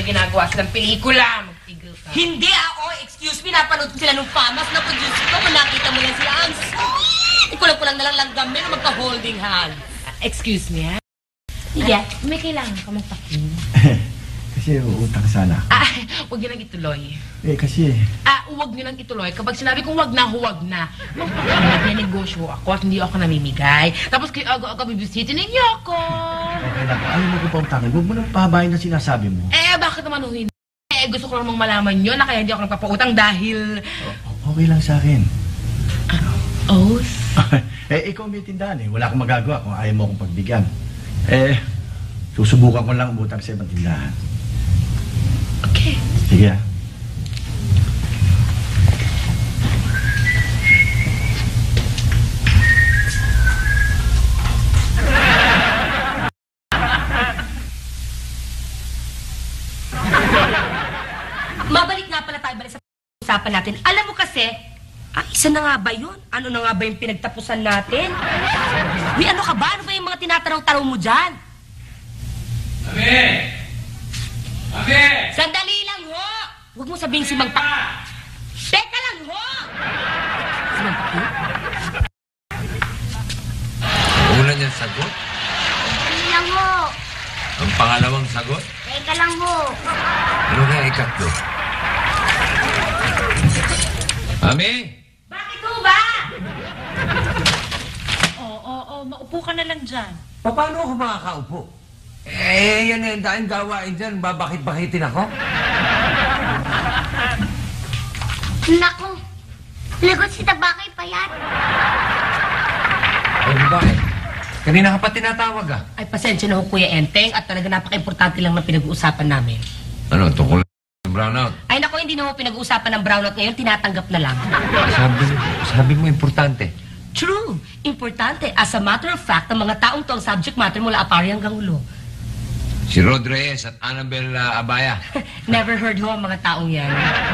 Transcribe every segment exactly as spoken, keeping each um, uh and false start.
may ginagawa silang pelikula. Magtigil ka. Hindi ako. Excuse me, napanood ko sila nung famas na producer ko. Kung nakita mo lang sila, ang sweet! Kulang-kulang na lang langgam na magka-holding hand. Uh, excuse me, ha? Yeah. Uh, may kailangan ka magpakin. Kasi uutang sana. Ah, huwag nyo lang ituloy. Eh, kasi... Ah, huwag nyo lang ituloy. Kapag sinabi kong huwag na, huwag na. Magpakin, negosyo ako at hindi ako namimigay. Tapos kayo aga-aga bibisitin ninyo ako. Okay lang. Ayaw mo ko pa utangin. Huwag mo nang pahabayin na sinasabi mo. Eh, bakit naman hindi? Eh, gusto ko namang malaman nyo na kaya hindi ako nagpapautang dahil... O okay lang sa akin. Uh, oh? Eh, ikaw may tindahan eh. Wala akong magagawa kung ayaw mo akong pagbigyan. Eh, susubukan ko lang umutang sa ibang tindahan. Okay. Sige ah. Mabalik nga pala tayo balik sa usapan natin. Alam mo kasi, ah, isa na nga ba yun? Ano na nga ba yung pinagtapusan natin? Uy, ano ka ba? Ano ba yung mga tinatanong-tanong mo dyan? Ami! Ami! Sandali lang ho! Huwag mo sabihin si Mang Pa... Teka lang ho! Si Mang Pa... Una niyang sagot? Hindi lang ho. Ang pangalawang sagot? Teka lang ho. Ano kaya ikatlo? Ami! Bakit ho ba? Oo, oo, oo. Maupo ka na lang dyan. Paano ako makakaupo? Eh, yan eh, dahil gawain dyan, babakit-bakitin ako? Naku. Lagot si Tabakay pa yan. Ay, babae. Kanina ka pa tinatawag ah. Ay, pasensya na ho, Kuya Enteng, at talaga napaka-importante lang na pinag-uusapan namin. Ano, tungkol sa brownout? Ay, naku, hindi na ho pinag-uusapan ng brownout ngayon, tinatanggap na lang. Sabi, sabi mo importante. True. Importante. As a matter of fact, ang mga taong to ang subject matter mula apari hanggang ulo. Si Rod Reyes at Annabel uh, Abaya. Never heard ho ang mga taong yan.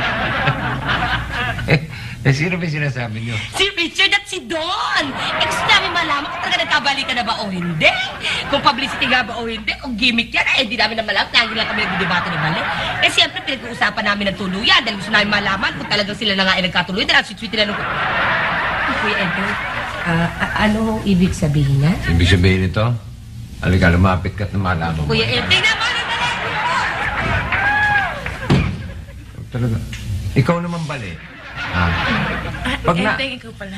eh, eh, sino ba sinasabi niyo? Si Richard at si Don! Eh, gusto namin malaman kung talaga nagkabali ka na ba o hindi. Kung publicity nga ba o hindi, kung gimmick yan, eh, hindi namin na malaman. Lagi lang kami nagdidebate ni Mali. Eh, siyempre, pinag-uusapan namin ng tuluyan dahil gusto namin malaman kung talagang sila na nga ay nagkatuloy dahil ang sweet-sweet nila nung... Kuya Ento, uh, ano ho ibig sabihin na? Ibig sabihin nito? Halika, lumapit ka't na malaman mo. Kuya Ento, naman na Talaga. Ikaw naman bali. Ah. Pag na... Enteng, ikaw pala.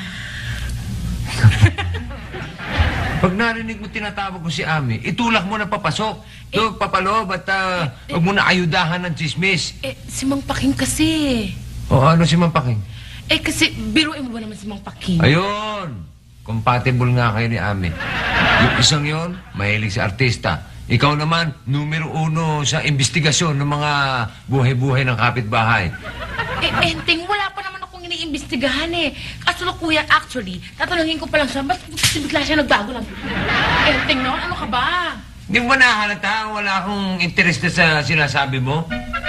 Pag narinig mo tinatawag ko si Ami, itulak mo na papasok. Doon, papaloob at uh, huwag mo na ayudahan ng chismis. Eh, si Mang Paking kasi. O ano si Mampaking? Eh, kasi biruin mo ba naman si Mang Paking? Ayun! Compatible nga kayo ni Ami. Yung isang yon, mahilig sa artista. Ikaw naman, numero uno sa investigasyon ng mga buhay-buhay ng kapitbahay. Eh, Enteng, wala pa naman akong iniimbestigahan eh. Kaso na kuya, actually, tatanungin ko pa lang siya, ba't bigla siya nagbago lang? Enteng, no? Ano ka ba? Hindi mo ba nahalata? Wala akong interest na sa sinasabi mo?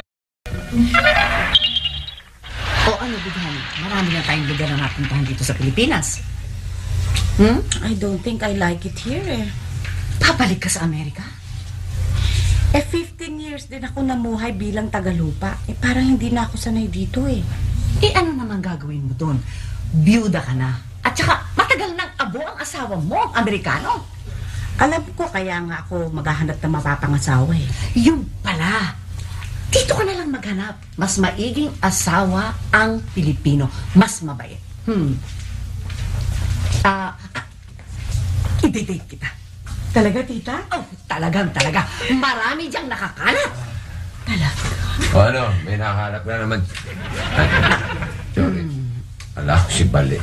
O ano, Bidhan? Marami na tayong lugar na napuntahan dito sa Pilipinas. Hmm? I don't think I like it here eh. Papalik ka sa Amerika? Eh, fifteen years din ako namuhay bilang Tagalupa. Eh, parang hindi na ako sanay dito eh. Eh, ano naman gagawin mo doon? Biyuda ka na. At saka, matagal nang abo ang asawa mo, ang Amerikano. Alam ko, kaya nga ako maghahanap ng mapapangasawa eh. Yung pala. Dito ka na lang maghanap. Mas maiging asawa ang Pilipino. Mas mabait. Hmm. Ah, uh, i-date kita. Talaga, tita? Oh, talagang talaga. Marami diyang nakakalat. Talaga. O ano, may nakahanap na naman. Ay, sorry. Ala ko si Bali.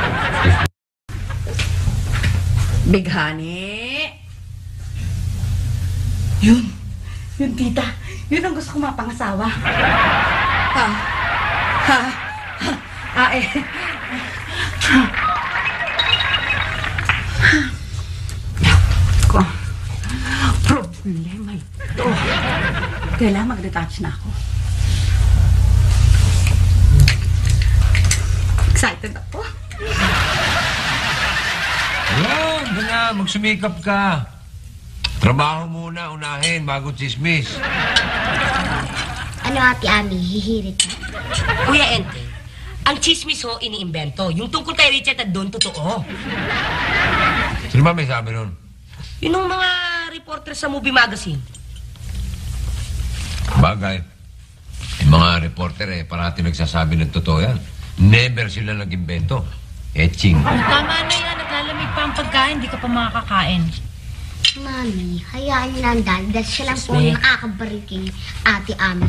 Bighani. Yun. Yun, tita. Yun ang gusto ko mapangasawa. Ha? Ha? Ha? Ah, eh. Ko. Problema ito. Kailangan mag-detach na ako. Excited ako. Ayan, na, magsumikap ka. Trabaho muna, unahin, bago chismis. Ano, Ate Ami, hihirit ka? Kuya Enteng, ang chismis ho, iniimbento. Yung tungkol kay Richard at Don, totoo. Sino ba may sabi nun? Yun yung mga reporter sa movie magazine. Bagay. Yung mga reporter eh, parati nagsasabi ng totoo yan. Never sila nag-imbento. Etching. Tama na yan, naglalamig pa ang pagkain, di ka pa makakain. Mami, hayaan niyo lang dahil dahil siya lang po Excuse me? yung nakakabaril kay Ate Ami.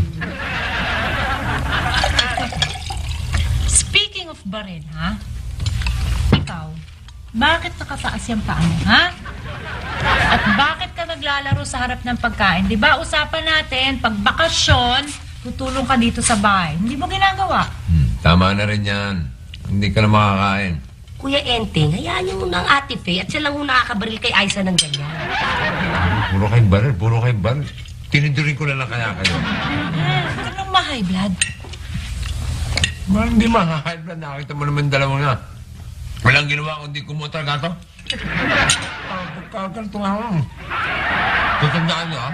Speaking of baril, ha? Ikaw, bakit nakataas yung paa mo, ha? At bakit ka naglalaro sa harap ng pagkain? Di ba usapan natin, pag bakasyon, tutulong ka dito sa bahay. Hindi mo ginagawa. Hmm, tama na rin yan. Hindi ka na makakain. Kuya Enteng, hayaan niyo muna ang Ate Faye at siya lang ho nakakabaril kay Aiza ng ganyan. Puro kay baril, puro kay baril. Tinidurin ko na lang kaya kayo. Huwag ka nang ma-high blood. Ba, hindi makakain na. Nakita mo naman dalawa nga. Walang ginawa kundi kumutra gato. Pagkakalto nga lang. Tutandaan niyo, ha?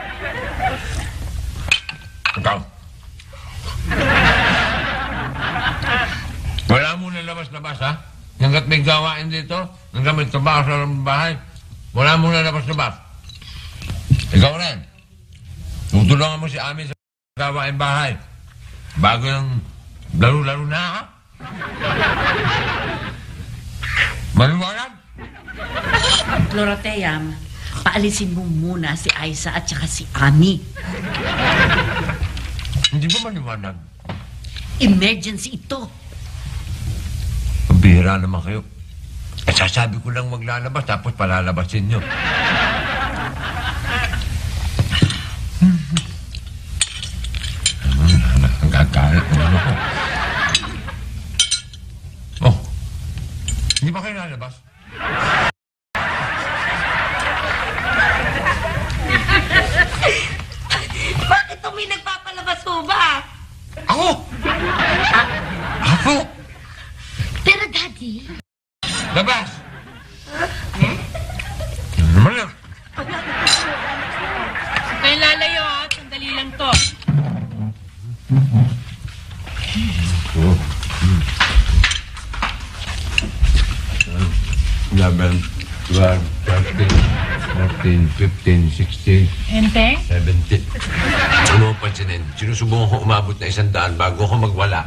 Ikaw. Wala mo na labas-labas, ha? Hanggat may gawain dito, hanggat may trabaho sa bahay, wala mo na labas-labas. Ikaw rin. Tutulungan mo si Ami sa gawain bahay. Bago yung laro-laro na, ha? Maliwanag? Dorotea, paalisin mo muna si Aiza at saka si Ami. Hindi ba maliwanag? Emergency ito. Pambihira naman kayo. Eh, sasabi ko lang maglalabas, tapos palalabasin nyo. Ang gagalit naman ako. Oh, hindi ba kayo lalabas? Bakit ho may nagpapalabas ho ba? Ako! Ako! Pero Daddy, Labas! Ano naman yan? Kaya lalayo, ha? Sandali lang to. eleven, twelve, thirteen, fourteen, fifteen, sixteen, Enteng? seventeen. Ano mo pansinin? Sinusubukan ko umabot na isang daan bago ako magwala.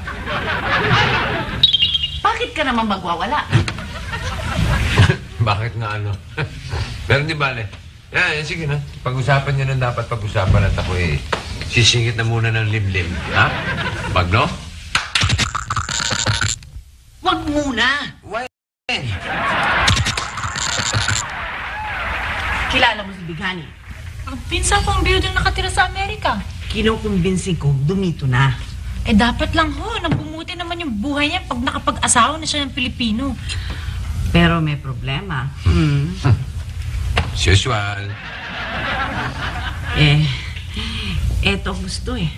Bakit ka naman magwawala? Bakit nga ano? Pero di bale. Yan, yan, sige na. Pag-usapan niyo na dapat pag-usapan at ako eh. Sisingit na muna ng limlim. Ha? Pag no? Wag muna! Why? Kilala mo si Bighani. Ang pinsan kong building nakatira sa Amerika. Kinukumbinsi ko, dumito na. Eh, dapat lang ho. Nang bumuti naman yung buhay niya pag nakapag-asawa na siya ng Pilipino. Pero may problema. Hmm. Usual. Eh, eto gusto eh.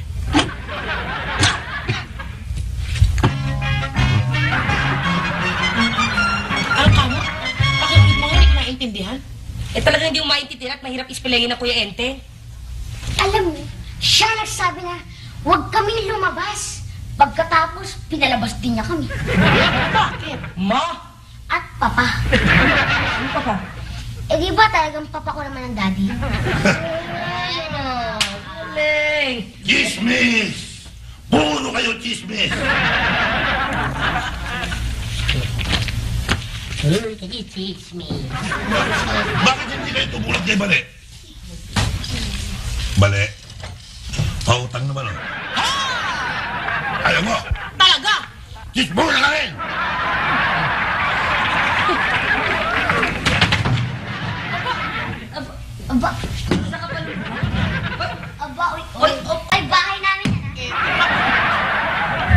Alam ka mo? Pakinggan mo, hindi ko maintindihan. Eh talagang hindi mo maintindihan at mahirap ispelengin na Kuya Enteng. alam mo, siya nagsabi na huwag kami lumabas. Pagkatapos, pinalabas din niya kami. Bakit? Ma! At Papa. Ano pa pa? Eh di ba talagang Papa ko naman ang Daddy? Ano? Galing! Chismis! Puro kayo chismis! Bakit hindi kayo tumulad kay Bale? Bale? Pautang naman oh. Ayaw mo! Talaga? Chismura ka rin! Aba, aba, uy, uy, uy, ay, bahay namin yan, ah.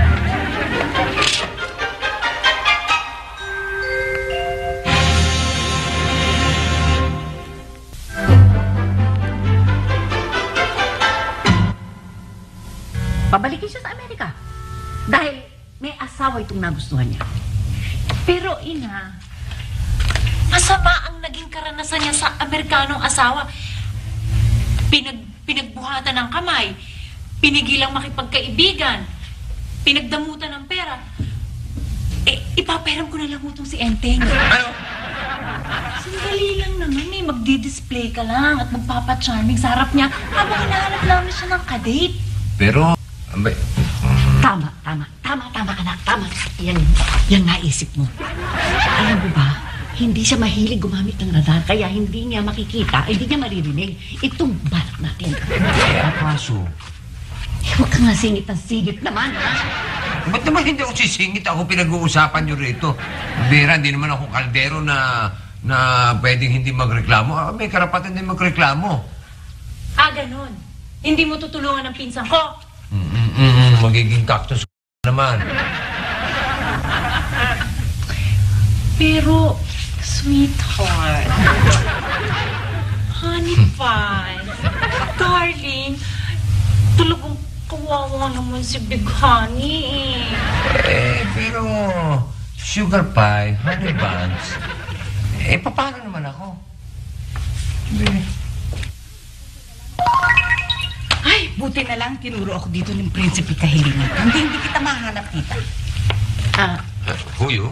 Pabalikin siya sa Amerika. Dahil may asawa itong nagustuhan niya. Pero ina, masama ang naging karanasan niya sa Amerikanong asawa. Pinag, pinagbuhatan ng kamay. pinigilang makipagkaibigan, pinagdamutan ng pera, eh, ipaperam ko na lang utong si Enteng. Ano? Sandali lang naman eh, magdi-display ka lang at magpapa-charming sa harap niya habang hinahanap namin siya ng kadate. Pero, abay, Tama, tama. Tama, tama, anak. Tama. Yan, yan naisip mo. Alam mo ba, hindi siya mahilig gumamit ng radar, kaya hindi niya makikita, hindi niya maririnig. Itong balak natin. eh, ang kaso. Eh, huwag ka nga singit ng singit naman, ha? Ba't naman hindi ako sisingit? Ako pinag-uusapan nyo rito. Bira, hindi naman ako kaldero na na pwedeng hindi magreklamo. Ah, may karapatan din magreklamo. Ah, ganun. Hindi mo tutulungan ng pinsan ko. Mm-mm, magiging cactus naman. Pero, sweetheart, honey pie, darling, talagang kawawa naman si Big Honey eh. Eh, pero sugar pie, honey buns, eh, paano naman ako? Eh, Ay, buti na lang tinuro ako dito ng prinsipe kahilingan. Hindi, hindi kita mahanap, tita. Ah, Huyo?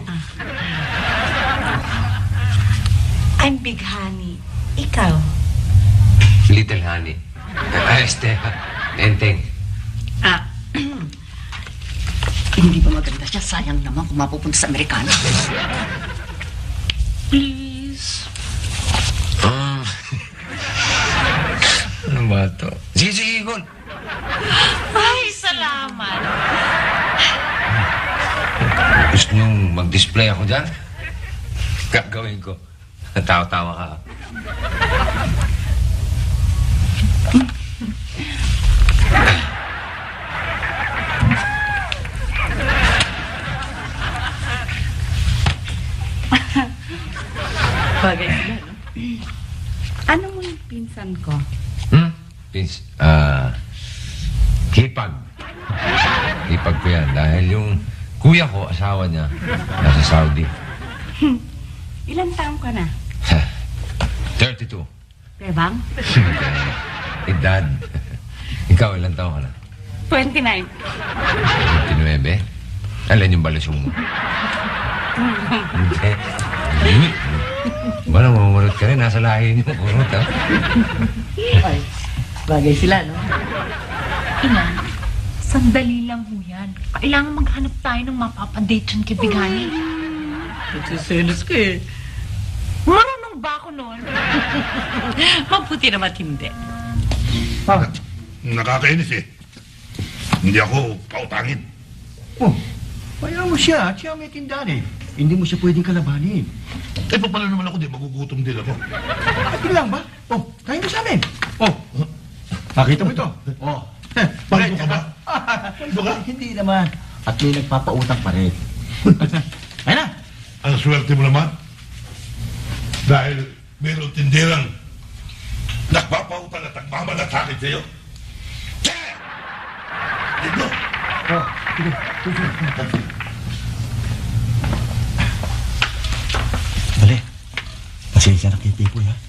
I'm Big Honey. Ikaw? Little honey. Ah, este, enteng. Ah, hindi ba maganda siya? Sayang naman kung mapupunta sa Amerikano. Please. Ah. Ano ba ito? Sige, sige, Igor. Ay, salamat. Gusto niyong mag-display ako dyan? Gagawin ko. Tawa-tawa ka. Bagay sila, no? Ano mo yung pinsan ko? Hmm? Pins, ah... hipag. Hipag ko yan. Dahil yung kuya ko, asawa niya, nasa Saudi. Ilan taong ka na? thirty-two. Bebang? Edad. Ikaw, ilang taon ka na? twenty-nine. twenty-nine? Alin yung balusong mo? Hindi. Hindi. Balang mamamurot ka rin. Nasa lahi niyo. Kurot, ha? Ay, bagay sila, no? Ina, sandali lang ho yan. Kailangan maghanap tayo ng mapapadate dyan kay Big Honey. Nagsiselos ko eh. Marunong ba ako noon? Mabuti naman hindi. Ah, Nakakainis eh. Hindi ako pautangin. oh, kaya mo siya. Siya may tindahan eh. Hindi mo siya pwedeng kalabanin. Eh, pa pala naman ako di, magugutom din ako. Atin lang ba? Oh, kain mo sa amin. Oh, nakita mo ito? Oh. Paldo ka ba? Paldo ka? Hindi naman. At may nagpapautang pa rin. Kaya na. Ang swerte mo naman. Dahil mayroong tindirang nagpapautang at nagmamalasakit sa'yo. Kaya! Dito! Oh, sige. Sige. Dali. Pasensya na kay Pipoy, ha?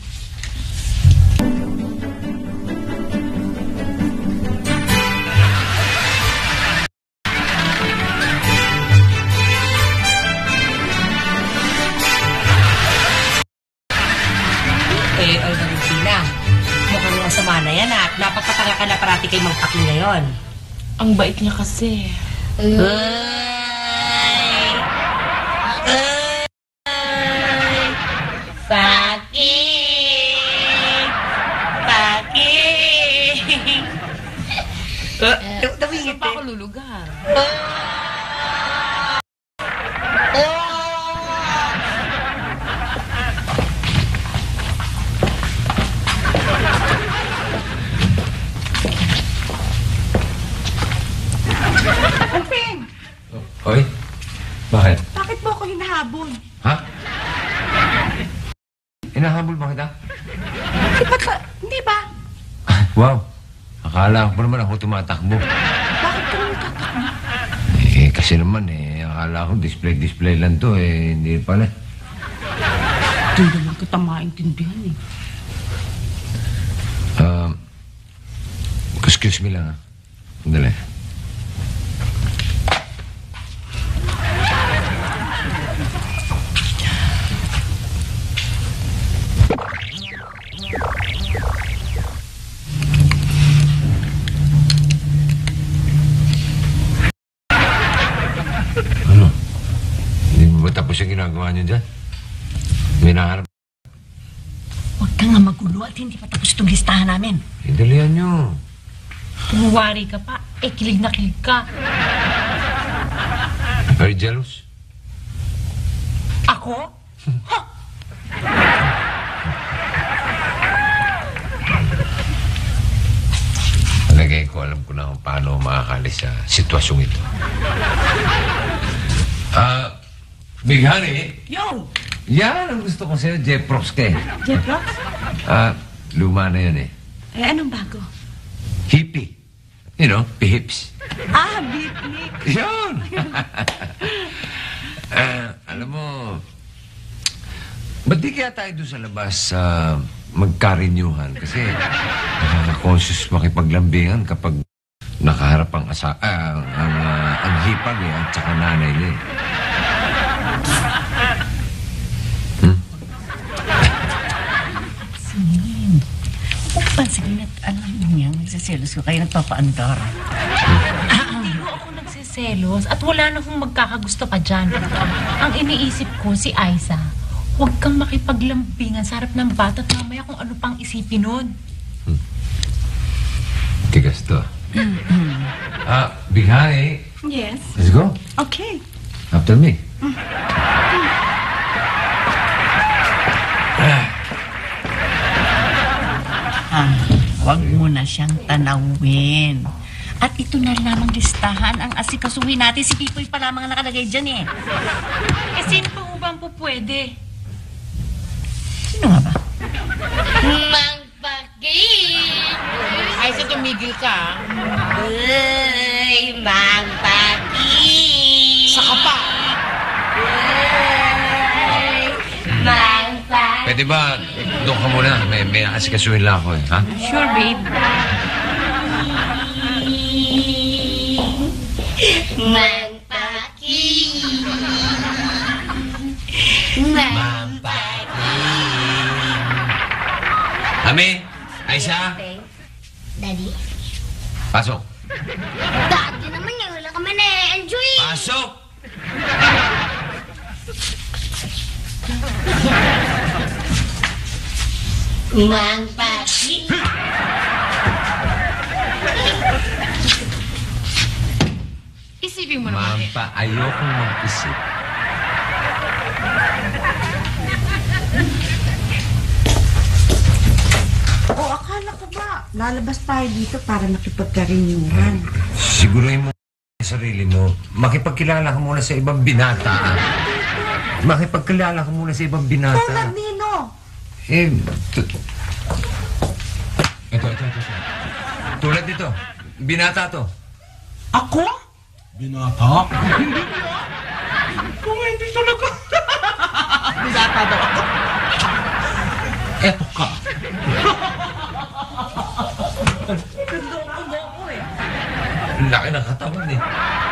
Eh, Alvarencina, mukhang masama na yan at napapatanga ka na parati kay magpaki ngayon. Ang bait niya kasi. Ay! Ay! Paki! Paki! Uh, Dawingit Saan pa ako lulugar? Alping! Hoy? Bakit? Bakit mo ako hinahabol? Ha? Inahabol ba kita? Eh, ba't ba? Hindi ba? Wow. Akala ko pa naman ako tumatakbo. Bakit ka naman tatakbo? Eh, kasi naman eh, akala ko display-display lang to eh, hindi pala. Hindi naman kita maintindihan eh. Um, excuse me lang ah. Sandali. Ano? Hindi mo ba tapos yung ginagawa niyo dyan? May naharap. Huwag ka nga magulo at hindi pa tapos itong listahan namin. Idalihan niyo. Tumuwari ka pa. Eh, kilig na kilig ka. Are you jealous? Ako? Ha? Palagay ko, alam ko na kung paano makakalis sa sitwasyong ito. Ah, Big Honey, Yo! yan ang gusto ko sa'yo, Jeprox ka eh. Jeffrox? Ah, luma na yun eh. Eh, anong bago? Hippie. You know, pihips. Ah, beatnik. Yun! Ah, alam mo, ba't di kaya tayo doon sa labas uh, magkarinyuhan? Kasi nakaka-conscious makipaglambingan kapag nakaharap ang asa ah, ang, ah, ang hipag eh, at saka nanay niya eh. Hmm? Singin. Huwag pansinin at alam niya, nagsiselos ko kayo nagpapaandar. Hindi ko ako nagsiselos at wala na akong magkakagusto pa dyan. Ang iniisip ko si Aiza, huwag kang makipaglambingan sa harap ng bata at mamaya kung ano pang isipin nun. Tigas to. Ah, Big Honey, Yes. let's go. Okay. After me. Ah, huwag mo na siyang tanawin. At ito na lamang listahan ang asikasuhin natin. Si Pipoy pa lamang ang nakalagay dyan eh. Eh, sino pa ubang po pwede? Sino nga ba? Mang Pakit! Ay, sa tumigil ka. Uy, Mang Pakit! Saka pa. Uy, Mang Pakit! Pwede ba, doon ka muna. May, may asikasuhin lang ako eh, ha? Sure, babe. Mang Pakit! Mang Ami, Aisha, Daddy? pasok. Daddy naman yan. Wala kami na-enjoy. Pasok! Mang Pakit! Isipin mo naman eh. Mampa, ayokong mag-isip. O, akala ko ba, lalabas tayo dito para makipagkarinyuhan. Siguruhin mo sa sarili mo, makipagkilala ka muna sa ibang binata. ah. Makipagkilala ka muna sa ibang binata. Tulad nino. Eh, tu- ito, ito, ito, ito. Tulad dito, binata to. Ako? Binata? Kung hindi talaga. Binata daw ako. Eto ka. Ang laki ng katawan eh.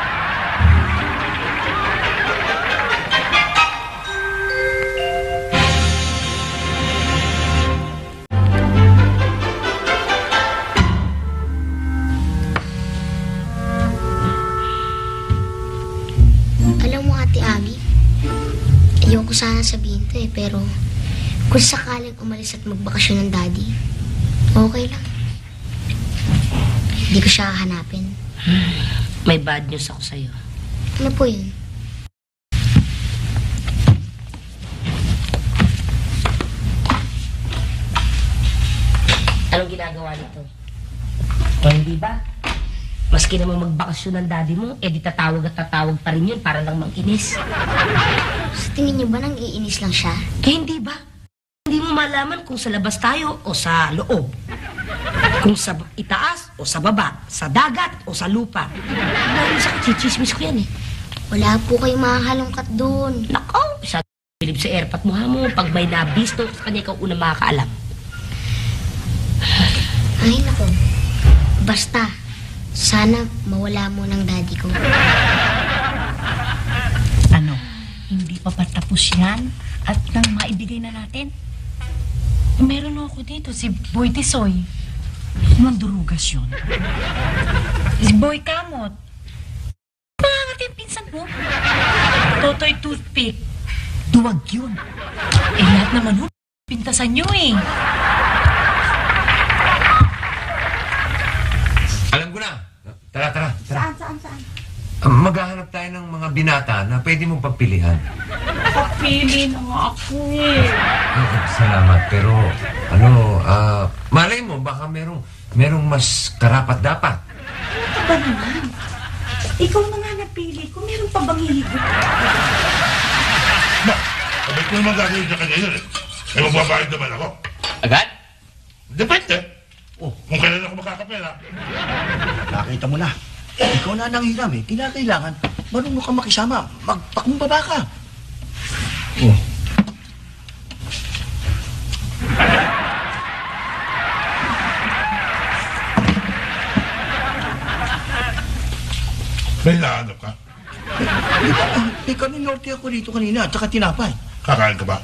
Alam mo, Ate Abby, ayoko sana sabihin to eh, pero kung sakaling umalis at magbakasyon ng daddy, okay lang. Hindi ko siya hahanapin. May bad news ako sa'yo. Ano po yun? Anong ginagawa nito? O hindi ba? Maski naman magbakasyon ng daddy mo, eh di tatawag at tatawag pa rin yun para lang manginis. Sa tingin niyo ba nang iinis lang siya? Eh hindi ba? Hindi mo malaman kung sa labas tayo o sa loob. Kung sa itaas o sa baba, sa dagat o sa lupa. Lalo sa chichismis ko yan eh. Wala po kayong makahalongkat doon. Nako, sa bilib sa airpat mo ha mo. Pag may nabisto sa kanya, ikaw unang makakaalam. Ay, nako. Basta, sana mawala mo ng daddy ko. Ano? Hindi pa ba tapos yan? At nang maibigay na natin? Meron ako dito, si Boy Tisoy. Mandurugas yun. Si Boy Kamot. Pangangat yung pinsan mo. Totoy Toothpick. Duwag yun. Eh, lahat naman ho, pintasan nyo eh. Alam ko na. Tara, tara, tara. Saan, saan, saan? Ah, Maghahanap tayo ng mga binata na pwede mong pagpilihan. Papili na nga ako eh. Eh, Salamat, pero ano, ah, malay mo, baka merong, merong mas karapat-dapat. Ano ba naman? Ikaw na nga napili ko. Meron pa bang hihigot? Ma, abay ko naman gagawin sa kanya yun eh. Eh, magbabayad naman ako. Agad? Depende. Oh, Kung kailan ako makakapera. nakita mo na. Ikaw na nang hiram eh. Kinakailangan, marunong ka makisama. Magpakumbaba ka. Oh. May hinahanap ka. Eh, kaninorte ako dito kanina at saka tinapay. Kakain ka ba?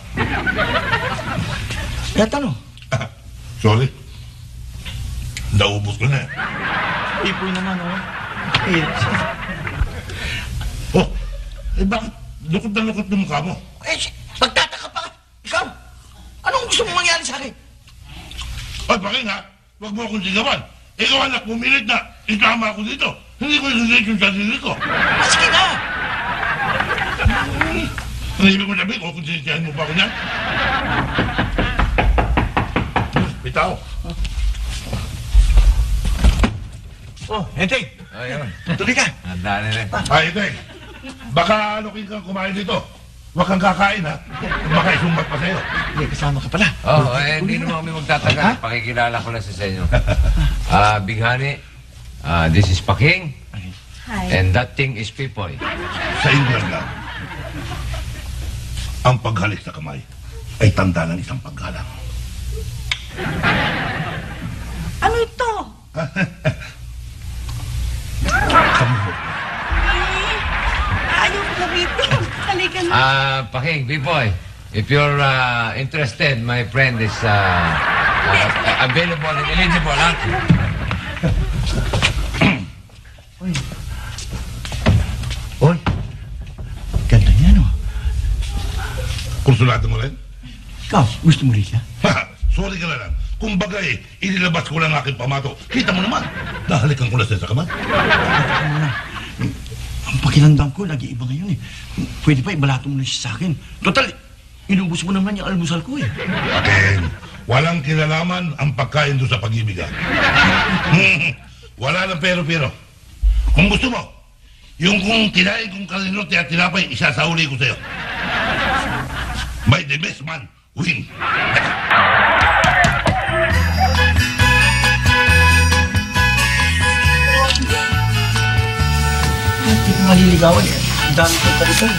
Kaya tanong, Sorry. Naubos ko na eh. ipoy naman oh. Eh, Oh, eh bakit lukot na lukot ng mukha mo? eh, magtataka pa ka. Ikaw, anong gusto mong mangyari sa akin? Ay, bakit nga? Huwag mo akong sigawan. Ikaw anak, pumilit na. Isama ako dito. Hindi ko isisit yung sarili ko. Ah, sige na. Ang ibig mo sabihin, kung sinisyahin mo pa ako niyan? Bitaw. Oh, Enteng, Ayun. tuloy ka. Handa na rin. Ay, Teng. Baka alokin kang kumain dito. Huwag kang kakain, ha? Baka isumbat pa sa'yo. Hindi, kasama ka pala. Oh, eh, hindi Tuloy naman na. kami magtatagal. Pakikilala ko lang sa inyo. Ah, Big Honey, ah, this is Paking, Hi. and that thing is Pipoy. Sa England lang, ang paghalik sa kamay ay tanda ng isang paggalang. Ano ito? Kamuhot. Ayaw ko rito. Halika na. Ah, Paking, Pipoy, if you're ah, interested, my friend is ah, ah, available and eligible, ha? Uy. Uy. Ganda niya, no? Konsulado mo rin? Ikaw, gusto mo rin siya? Sorry ka na lang. Kung bagay, inilabas ko lang aking pamato. Kita mo naman, nahalikan ko na siya sa kamay. Teka muna. Ang pakiramdam ko, nag-iiba ngayon eh. Pwede pa ibalato mo na siya sa akin. Total, inubos mo naman yung almusal ko eh. Akin, walang kinalaman ang pagkain doon sa pag-ibig. ah. Wala lang pero-pero. Kung gusto mo, yung kung kinain kong kalinote at tinapay, isasauli ko sa'yo. May the best man win. Hindi ko maliligawan eh. Ang dami ko pa ito.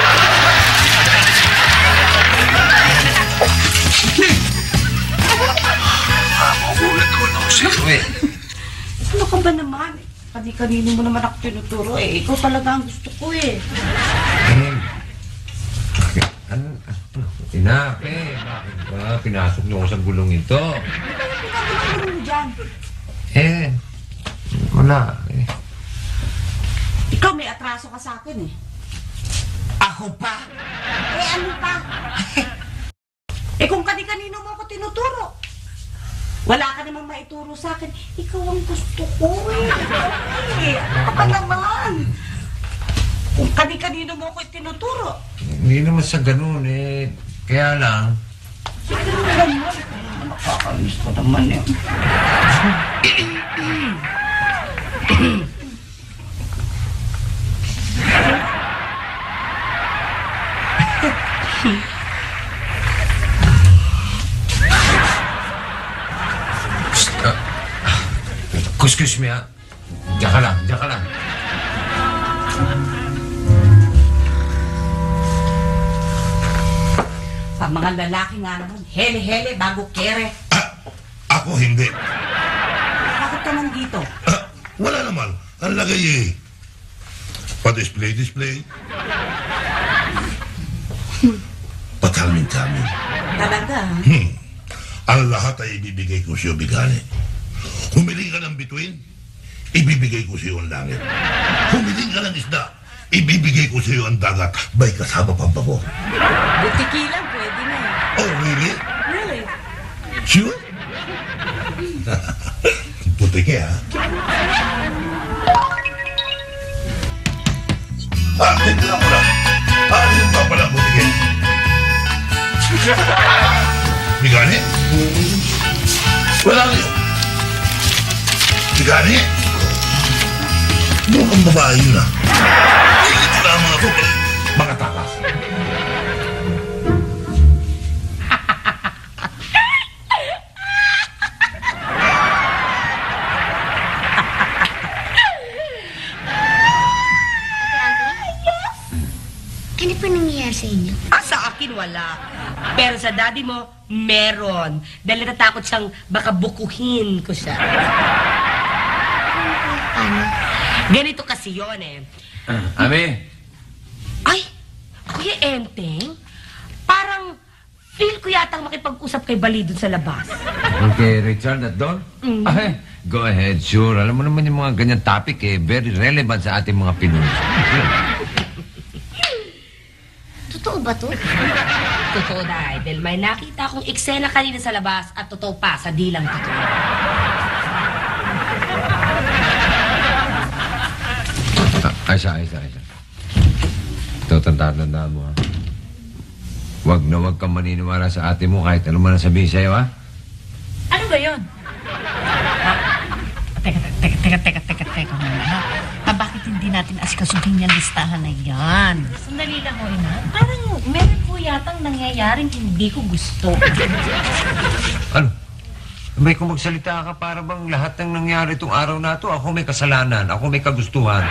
Ulat ko na siya, eh. Ano ka ba naman? Kani-kanino mo naman ako tinuturo eh. Ikaw talaga ang gusto ko eh. Eh, ano, Ina, eh, bakit ba? Pinasok niyo ako sa gulong ito. Ano mo dyan? Eh, wala, eh. Ikaw may atraso ka sa akin eh. Ako pa? Eh ano pa? Eh kung kani-kanino mo ako tinuturo. Wala ka namang maituro sa akin. Ikaw ang gusto ko eh. Eh, ano ka ba naman? Kung kani-kanino mo ako tinuturo. Hindi naman sa ganun, eh. Kaya lang, Sige naman. Nakakamiss ko naman eh. excuse me, ha? Diyan ka lang, diyan ka lang. Sa mga lalaki nga naman, hele-hele bago kere. Ah, ako hindi. Bakit ka nandito? Ah, Wala naman. Ang lagay eh. Pa-display, display. Patalmin-talmin. Talaga? Hmm. Ang lahat ay ibibigay ko sa'yo, Bigani. Humiling ka ng bituin, ibibigay ko sa'yo ang langit. Humiling ka ng isda, ibibigay ko sa'yo ang dagat, bay kasama pampago. Butiki lang, pwede na. Oh, really? Really? Sure? Putike, ha? Ah, tignan lang pala. Ah, yun pa pala, putike. Bigani? Wala kayo. Bigani? Mukhang babae yun, ha? Ilit sila ang mga to, pala. Mga takas. Ano pa nangyayari sa inyo? Ah, sa akin wala. Pero sa daddy mo, meron. Dahil natatakot siyang baka bukuhin ko siya. Paano? Ganito kasi yun eh. Ami, Ay, Kuya Enteng, parang feel ko yatang makipag-usap kay Bali dun sa labas. okay, Richard at Don? Mm. Ay, go ahead, sure. Alam mo naman yung mga ganyan topic eh, very relevant sa ating mga Pinoy. Totoo ba to? Totoo dahil, dahil may nakita akong eksena kanina sa labas at totoo pa sa dilang totoo. Ah, Aisa, Aisa, Aisa. Ito, tanda-tanda mo, ha? Huwag na huwag kang maniniwala sa ate mo kahit ano man ang sabihin sa'yo, ha? Ano ba yun? Teka, teka, teka, teka, teka, teka muna, ha? Ah, bakit hindi natin asikasuhin yung listahan na yan? Sandali lang, o ina. Parang meron po yatang nangyayaring hindi ko gusto. Ano? May kung magsalita ka para bang lahat ng nangyari itong araw na to, ako may kasalanan, ako may kagustuhan.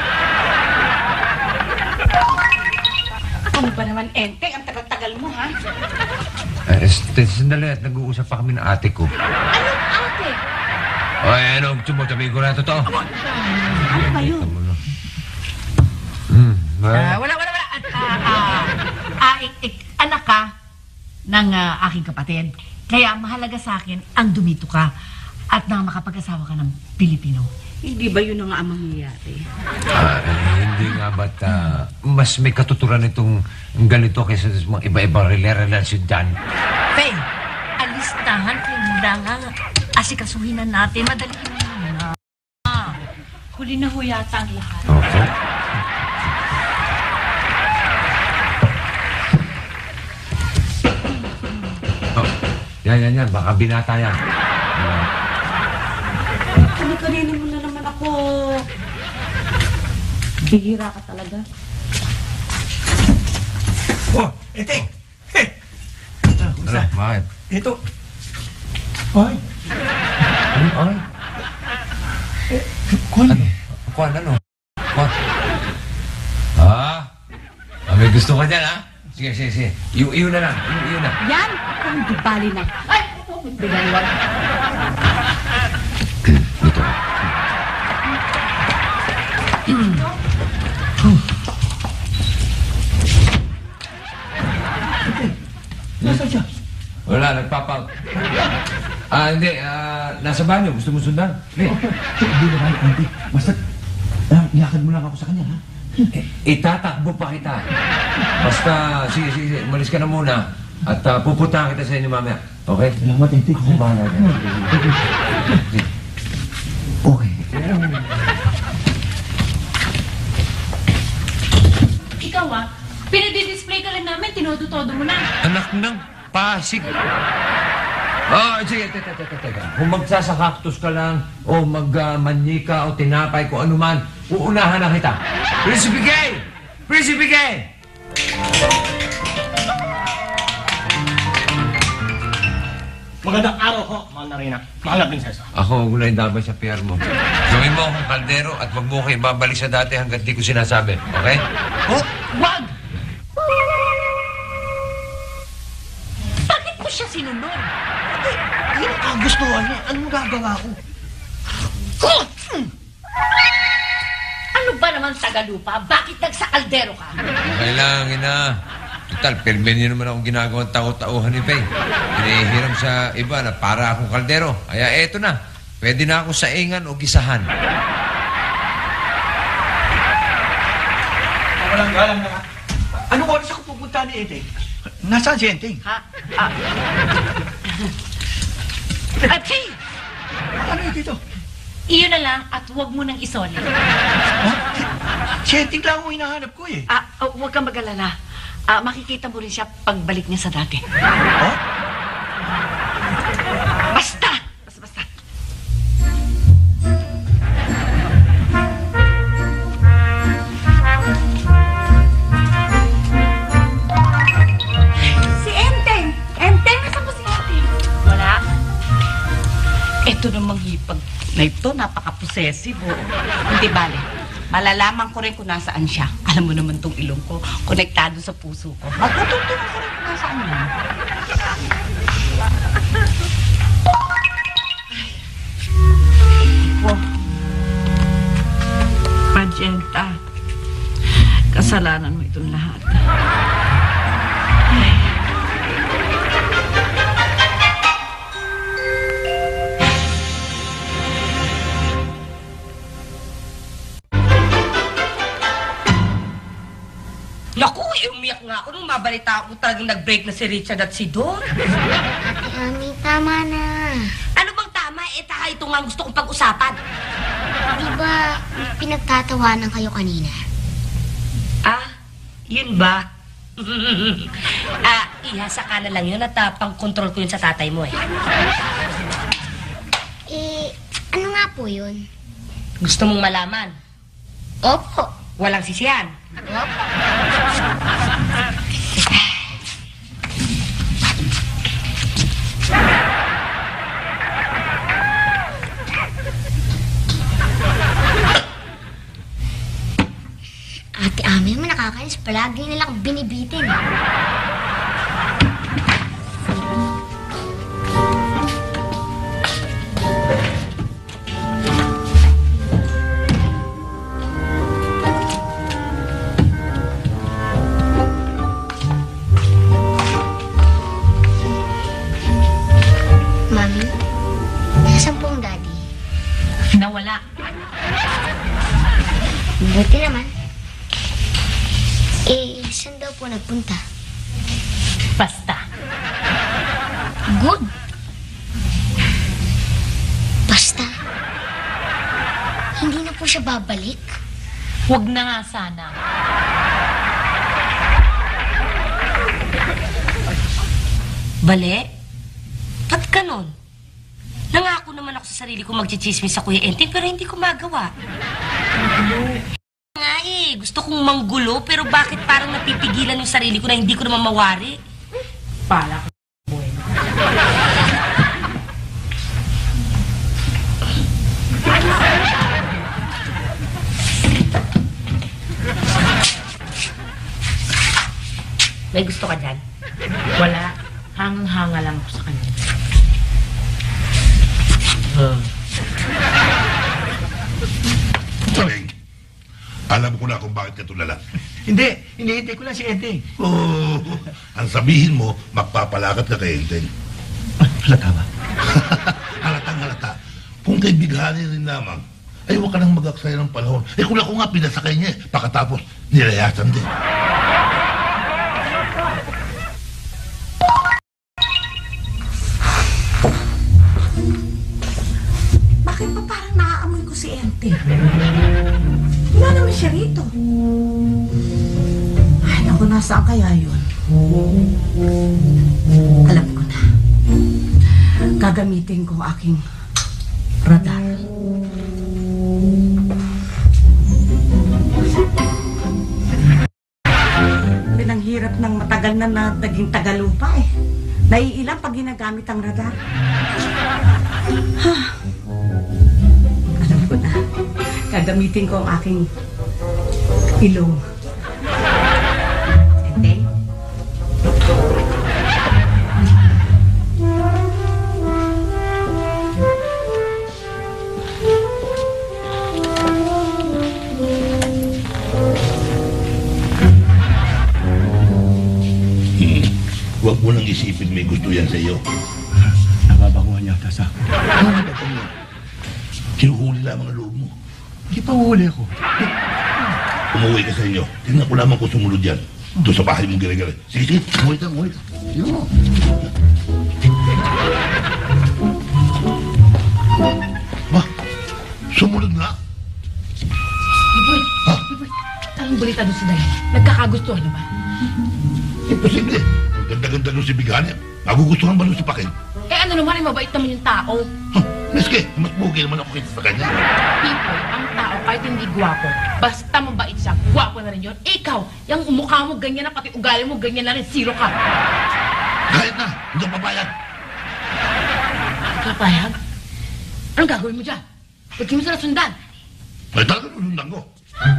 Ano ba naman, Enteng? Ang tagal-tagal mo, ha? Eh, st- sandali at nag-uusap pa kami ng ate ko. Anong ate? O, eh, ano, gusto mo, sabihin ko na totoo. Ano ba yun? Hmm, Ah, well, wala, wala, wala. At, ah, ah, ah, ik- ik- anak ka ng ah, aking kapatid. Kaya mahalaga sa akin ang dumito ka at na makapag-asawa ka ng Pilipino. Hindi ba yun ang nga ang mangyayari? ah, eh, hindi nga ba't ah, mas may katuturan itong ganito kaysa sa mga iba-ibang relasyon dyan? Faye, alistahan kailangan asikasuhin na natin. Madali na. Ah, huli na ho yata ang lahat. Okay. Oh, yan, yan, yan. Baka binata yan. Ah, Kani-kaninin mo na naman ako. Bihira ka talaga. Oh, Enteng! Hey! Ah, ano? kumusta? Bakit? Ito. Ay, Ano? Ay? kuwan. Ano? Kuwan, ano? Kuwan? Ah? Ah, may gusto ka dyan, ha? Sige, sige, sige. Iyo, iyo na lang. Iyo, iyo na. Yan! Kung di bali na. Ay! Bigay wala. Dito. Nasaan siya? Wala, nagpapag. Ah, hindi. Ah, nasa banyo. Gusto mo sundan? Hindi. Hindi naman, Auntie. Basta, ah, ilakad mo lang ako sa kanya, ha? Eh, itatakbo pa kita. Basta, sige, sige, sige. Umalis ka na muna. At uh, pupuntahan kita sa inyo mamaya. Okay? Salamat, Auntie. Ako bahala dyan. Sige. Okay. Ikaw ah, pinadi-display ka lang namin, tinodo-todo mo na. Anak ng Pasig. Oh, sige, teka, teka, teka. Kung magsasakaktus ka lang, o magmanyika, o tinapay, kung ano man, uunahan na kita. Prinsipe Gay! Prinsipe Gay! Magandang araw ho, mga narina. Mahal na prinsesa. Ako, gulay dabay sa pier mo. Gawin mo akong kaldero at wag mo ko ibabalik sa dati hanggang di ko sinasabi. Okay? Oh, wag! Bakit mo siya sinunod? Ano ka gustuhan niya? Anong gagawa ko? ba naman Tagalupa? Bakit nagsakaldero ka? Okay lang, ina. Total, perbenyo naman akong ginagawang tao-tauhan ni Faye. Hinihiram sa iba na para akong kaldero. Kaya eto na, pwede na ako saingan o gisahan. Walang galang na. Anong oras ako pupunta ni Enteng? Nasaan si Enteng? Ha? Ah. At hey! Ano yun dito? Iyon na lang at huwag mo nang isoli. Huh? Si Enteng lang ang hinahanap ko eh. Ah, oh, huwag kang mag-alala. Ah, makikita mo rin siya pagbalik niya sa dati. Huh? Basta! Basta, basta. Si Enteng! Enteng! Nasaan po si Enteng? Wala. Ito namang hipag na ito, napaka-possessive, oh. Hindi bale. Malalaman ko rin kung nasaan siya. Alam mo naman tong ilong ko, konektado sa puso ko. Magtutulungan ko rin kung nasaan yun. Oh. Magenta, kasalanan mo itong lahat. Naku, eh, umiyak nga ako nung mabalita ako talagang nag-break na si Richard at si Don. Ate Ami, tama na. Ano bang tama? Eh, taka ito nga ang gusto kong pag-usapan. Di ba pinagtatawanan kayo kanina? Ah, yun ba? ah, ihasa ka na lang yun at uh, pang-control ko yun sa tatay mo eh. Eh, ano nga po yun? Gusto mong malaman? Opo. Walang sisiyan. Opo. Ate Ami naman nakakainis. Palagi nila akong binibitin. Mami, nasaan po ang daddy? Nawala. Buti naman. Eh, saan daw po nagpunta? Basta. Good. Basta. Hindi na po siya babalik. Huwag na nga sana. Bale? Ba't ganon? Nangako naman ako sa sarili ko magchichismis sa Kuya Enteng pero hindi ko magawa. Nga eh, gusto kong manggulo pero bakit parang napipigilan yung sarili ko na hindi ko naman mawari? Pala ko. May gusto ka dyan? Wala. Hangang-hanga lang ako sa kanya. Taleng, alam ko na kung bakit ka tulala. Hindi, hinihintay ko lang si Enteng. Oh, ang sabihin mo, magpapalakat ka kay Enteng. Halata ba? Halatang halata. Kung kay bighani rin lamang, ay huwag ka nang mag-aksaya ng panahon. Eh kung ako nga pinasakay niya, eh, pagkatapos nilayasan din. Bakit pa parang naaamoy ko si Enteng? Wala naman siya rito. Ay, naku, nasaan kaya yun? Alam ko na. Gagamitin ko ang aking radar. Pinanghirap ng matagal na na naging Tagalupa eh. Naiilang pag ginagamit ang radar. Alam ko na. Gagamitin ko ang aking ilong. Enteng? iisipin may gusto yan sa iyo. Nababakuhan yata sa akin. Ano ba ito mo? Kinuhuli lamang ang loob mo. Hindi pa huli ako. Umuwi ka sa inyo. Tingnan ko lamang kung sumunod yan. Doon sa bahay mong gire-gire. Sige, sige. Umuwi ka, umuwi ka. Yun. Ba? Sumunod nga? Iboy, Ha? Iboy, anong balita doon sa Dayan? Nagkakagustuhan na ba? Imposible. Ang ganda-ganda doon si Bigani. Magugustuhan ba doon si Pakin? Eh ano naman, eh, mabait naman yung tao. Huh, Meske, mas bugi naman ako kita sa kanya. People, ang tao kahit hindi gwapo, basta mabait siya, gwapo na rin yun. Ikaw, yung mukha mo ganyan na, pati ugali mo ganyan na rin, zero ka. Kahit na, hindi ako papayag. Ikaw payag? Anong gagawin mo dyan? Ba't di mo sila sundan? Ay talaga nunundan ko.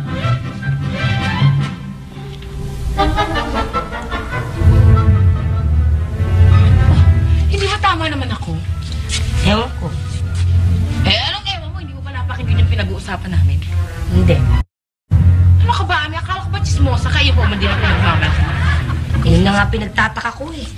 Hindi ba tama naman ako? Ewan ko. Eh, anong ewan mo? Hindi mo ba napakinggan yung pinag-uusapan namin? Hindi. Ano ka ba, Ami? Akala ko ba chismosa kayo po? Hindi na pinagmamalaki. Yun na nga pinagtataka ko eh.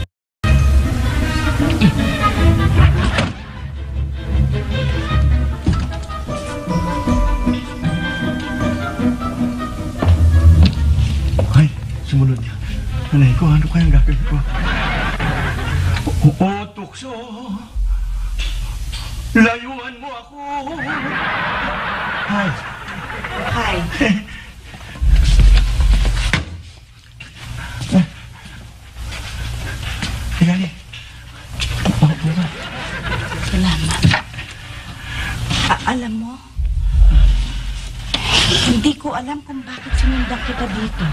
Ay, sumunod niya. Nanay ko, ano kayang gagawin ko? O, o, tukso! Layuan mo ako! Ay, Hi. Tigani. Opo ka. Salamat. A- alam mo, hindi ko alam kung bakit sinundan kita dito.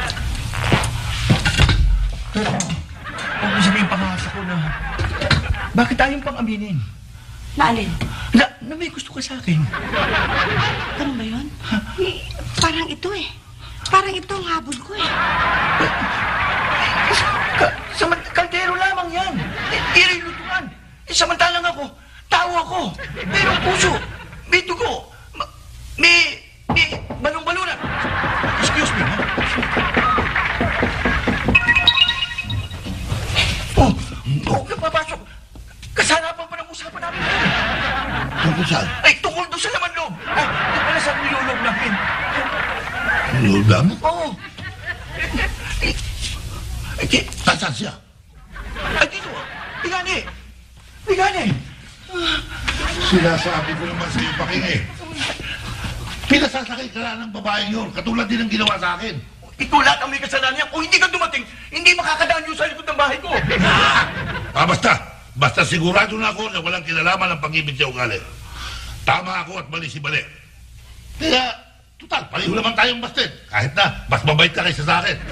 Pero, huwag mo sabihin pangasa ko na, bakit tayong pang aminin? Naalin? Na, na may gusto ka sa akin. Ano ba yun? Eh, parang ito eh. Parang ito ang habol ko eh. Ka, samant kaldero lamang yan. I- Irilutuan. Eh, samantalang ako, tao ako. Mayroong puso. May dugo. Ma, may, may balong-balunan. Excuse me, ha? Oh, huwag ka papasok. Kasarapan pa ng usapan namin. Tungkol saan? Ay, tungkol doon sa laman loob. Ay, di pala sa niloloob namin. Loob namin? Oo. Ay, ay, di- Nasaan siya? ay, dito. Bigani. Bigani. Sinasabi ko naman sa iyo, Paking eh. Pinasasakay ka lang ng babaeng yun, katulad din ang ginawa sa akin. Ito lahat ang may kasalanan niya. Kung hindi ka dumating, hindi makakadaan yung sa likod ng bahay ko. Ah, basta. Basta sigurado na ako na walang kinalaman ang pag-ibig sa ugali. Tama ako at mali si Bale. Kaya, total, pareho naman tayong basted. Kahit na, mas mabait ka kaysa sa akin.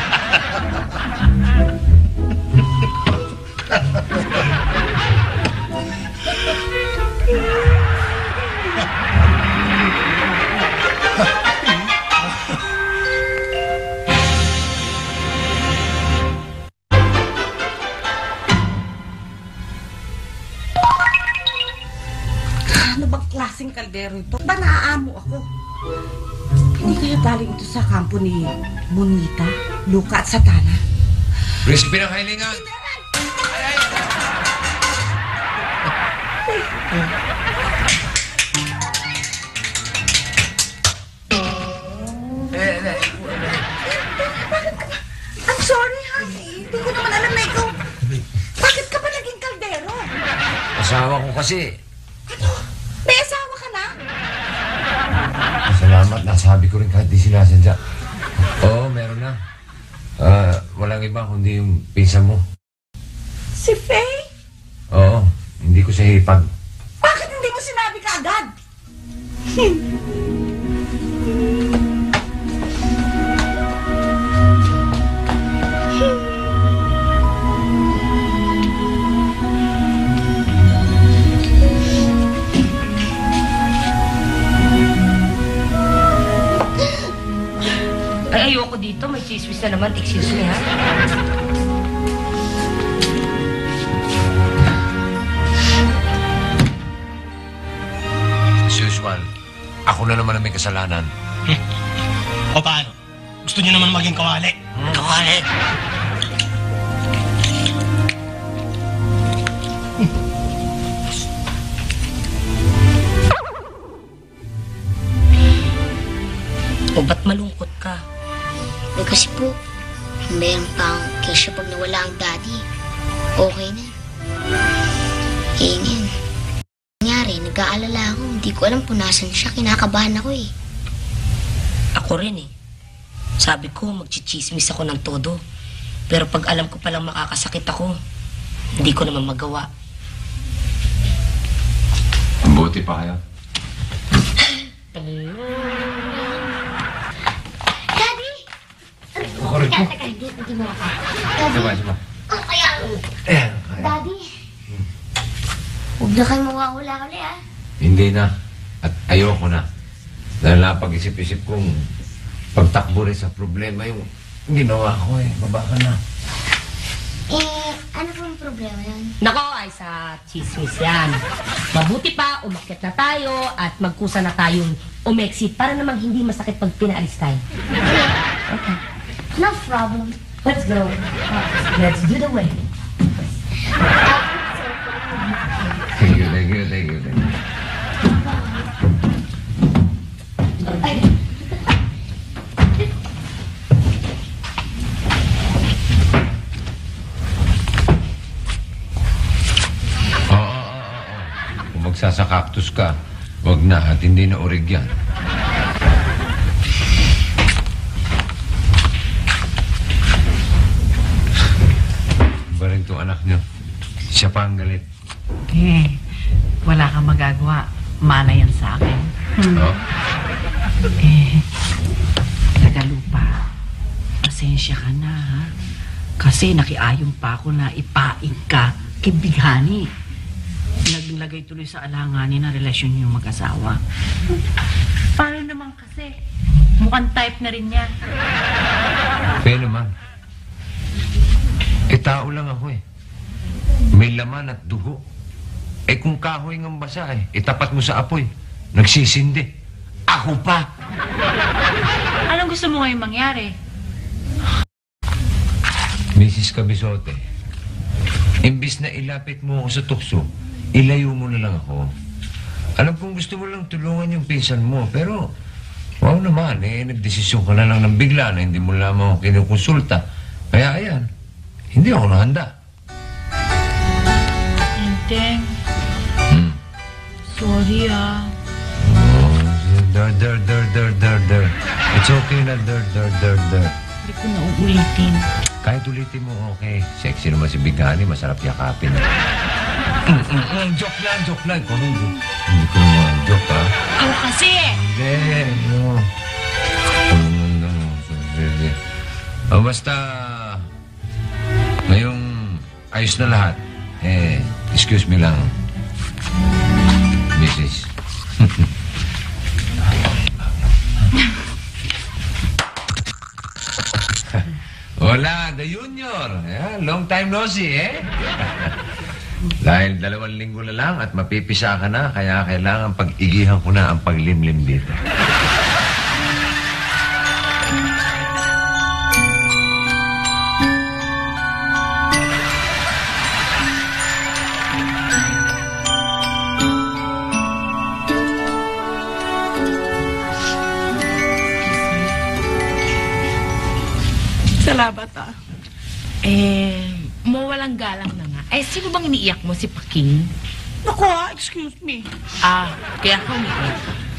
Ano bang klaseng kaldero ito? Ba naaamo ako? Hindi kaya galing ito sa kampo ni Monita, Luca at Satana? Prinsipe ng Hilingan! I'm sorry, ha? Hindi ko naman alam na ikaw. Bakit ka ba naging kaldero? Asawa ko kasi. May asawa ka na? Salamat, nasabi ko rin kahit di sinasadya. Oo, meron na. Ah, walang iba kundi yung pinsan mo. Si Faye? Oo, hindi ko siya hipag. Bakit hindi mo sinabi ka agad? Ay, ayoko dito. May chismis na naman. Excuse me, ha? As usual, ako na naman ang may kasalanan. O paano? Gusto niyo naman maging kawali? Kawali! Ba't malungkot ka? Eh kasi po, meron pa akong kesyo pag nawala ang daddy. Okay na. Eh ngayon, nangyari, nag-aalala ako. Hindi ko alam kung nasan siya. Kinakabahan ako eh. Ako rin eh. Sabi ko, magchichismis ako ng todo. Pero pag alam ko palang makakasakit ako, hindi ko naman magawa. Buti pa kayo. Daddy! Correct po. Teka, hindi, hindi mo ako. Daddy, Diba, diba? oh, kaya, Ayan, Daddy, huwag na kayo mawawala ulit ah. Hindi na. At ayoko na. Dahil napag-isip-isip kong pagtakbo rin sa problema yung ginawa ko eh. Baba ka na. Eh, ano pong problema yan? Nako, ay sa chismis yan. Mabuti pa, umakyat na tayo at magkusa na tayong umexit para namang hindi masakit pag pinaalis tayo. Okay. No problem. Let's go. Let's do the way. Thank you, thank you, thank you, thank you. Oo, oo, oo, oo. Kung magsasakaktus ka, wag na at hindi na orig yan. Baring itong anak niyo. Siya pa ang galit. Eh, wala kang magagawa. Mana yan sa akin. Oh? Eh, Tagalupa, pasensya ka na, ha? Kasi nakiayon pa ako na ipaig ka kay Bighani. Naglagay tuloy sa alanganin na relasyon yung mag-asawa. Paano naman kasi? Mukhang type na rin niya. Kaya naman. Eh, tao lang ako eh. May laman at dugo. Eh, kung kahoy ng basa eh, itapat mo sa apoy. Nagsisindi. Ako pa! Anong gusto mo ngayon mangyari? Missus Cabizote, imbis na ilapit mo ako sa tukso, ilayo mo na lang ako. Alam kong gusto mo lang tulungan yung pinsan mo, pero wow naman, eh, nagdesisyon ka na lang ng bigla na hindi mo lamang ako kinukonsulta. Kaya ayan, hindi ako nahanda. Enteng, Hmm. sorry ah. Oh, der, der, der, der, der, der. It's okay na der, der, der, der. Hindi ko na uulitin. Kahit ulitin mo, okay. Sexy naman si Bighani, masarap yakapin. Mm, mm, mm, joke lang, joke lang. Kung ano, joke. Hindi ko naman joke, ha? Ikaw kasi! Hindi, no. Ano lang, sige. Oh, basta, ngayong ayos na lahat, eh, excuse me lang, Missus Hola, the Junior. Yeah, long time no see, eh? Dahil dalawang linggo na lang at mapipisa ka na, kaya kailangan pag-igihan ko na ang paglimlim dito. Salamat, ah. Eh, mawalang galang na nga. Eh, sino bang iniiyak mo? Si Paking? Naku, ah, excuse me. Ah, kaya ako umiiyak.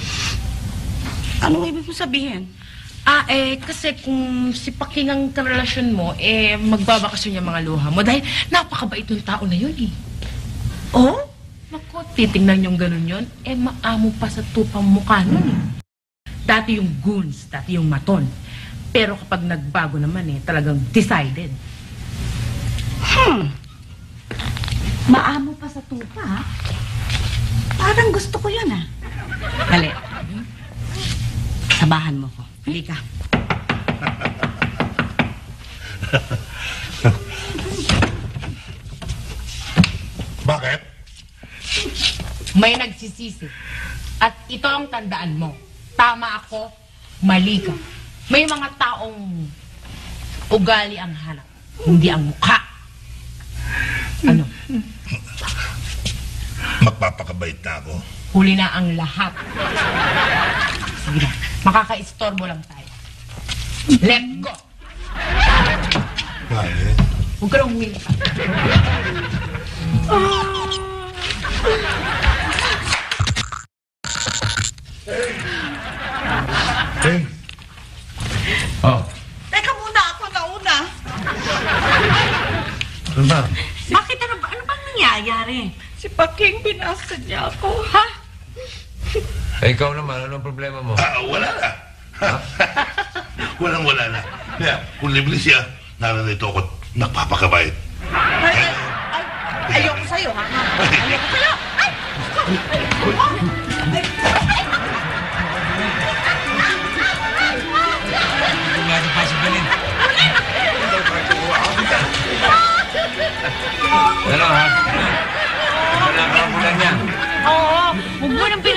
Anong ibig mo sabihin? Ah, eh, kasi kung si Paking ang karelasyon mo, eh, magbabakasyon yung mga luha mo. Dahil napakabait ng tao na yun, eh. Oh? Naku, titingnan yung ganun yun, eh, maamo pa sa tupang mukha nun, eh. Dati yung goons, dati yung maton. Pero kapag nagbago naman, eh, talagang decided. Hmm. Maamo pa sa tupa, ha? Parang gusto ko yun, ah. Dali. Samahan mo ko. Halika. Bakit? May nagsisisi. At ito ang tandaan mo. Tama ako, mali ka. May mga taong ugali ang hanap, hindi ang mukha. Ano? Magpapakabait na ako. Huli na ang lahat. Sige na, makaka-istorbo lang tayo. Let go! Violet. Huwag ka nang humingi pa. Hey, Oh, Teka muna, ako nauna. ano ba? Bakit ano ba? Ano bang nangyayari? Si Paking, binasa niya ako. Ha? Eh, ikaw naman, anong problema mo? ah, wala na. Walang wala na. Kaya, kung libre siya, narito ako nagpapakabait. Ay, ay, ay, ayoko sa'yo, ha? Ayoko sa'yo. Ay! Kung nga sa pasibalin. Ano ha? Ano na lang yan? Oo, huwag mo nang